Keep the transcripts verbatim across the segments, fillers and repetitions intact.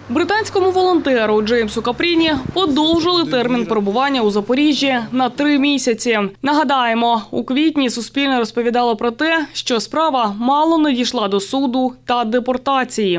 Британському волонтеру Джеймсу Капріні подовжили термін перебування у Запоріжжі на три місяці. Нагадаємо, у квітні Суспільне розповідало про те, що справа мало не дійшла до суду та депортації.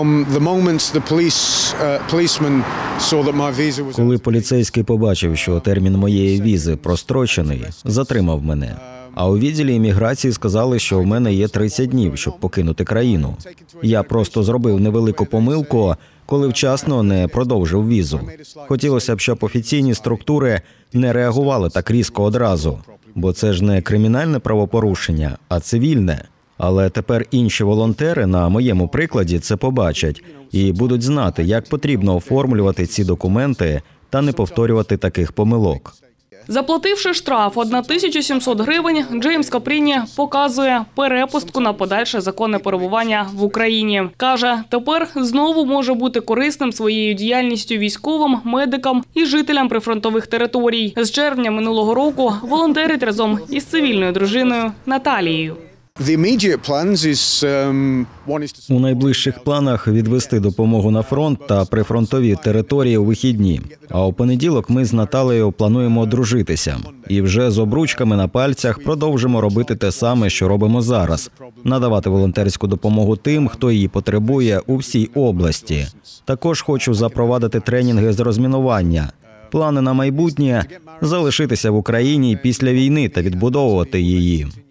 Коли поліцейський побачив, що термін моєї візи прострочений, затримав мене. А у відділі імміграції сказали, що в мене є тридцять днів, щоб покинути країну. Я просто зробив невелику помилку, коли вчасно не продовжив візу. Хотілося б, щоб офіційні структури не реагували так різко одразу, бо це ж не кримінальне правопорушення, а цивільне. Але тепер інші волонтери на моєму прикладі це побачать і будуть знати, як потрібно оформлювати ці документи та не повторювати таких помилок. Заплативши штраф тисячу сімсот гривень, Джеймс Капріні показує перепустку на подальше законне перебування в Україні. Каже, тепер знову може бути корисним своєю діяльністю військовим, медикам і жителям прифронтових територій. З червня минулого року волонтерить разом із цивільною дружиною Наталією. У найближчих планах відвести допомогу на фронт та прифронтові території у вихідні. А у понеділок ми з Наталею плануємо одружитися. І вже з обручками на пальцях продовжимо робити те саме, що робимо зараз. Надавати волонтерську допомогу тим, хто її потребує у всій області. Також хочу запровадити тренінги з розмінування. Плани на майбутнє – залишитися в Україні після війни та відбудовувати її.